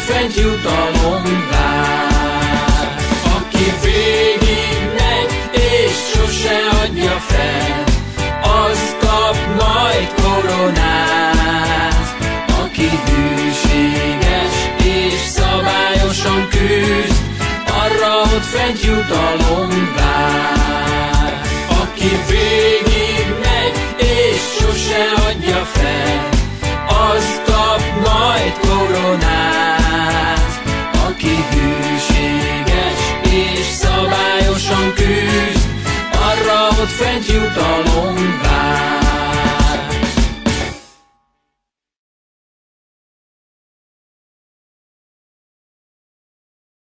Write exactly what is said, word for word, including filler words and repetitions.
fent jutalom vár. Aki végig megy és sose adja fel, az kap majd koronát. Aki hűséges és szabályosan küzd, arra ott fent jutalom vár. Aki végig megy és sose adja fel, az kap majd koronát. Aki hűséges és szabályosan küzd, arra ott fent jutalom vár.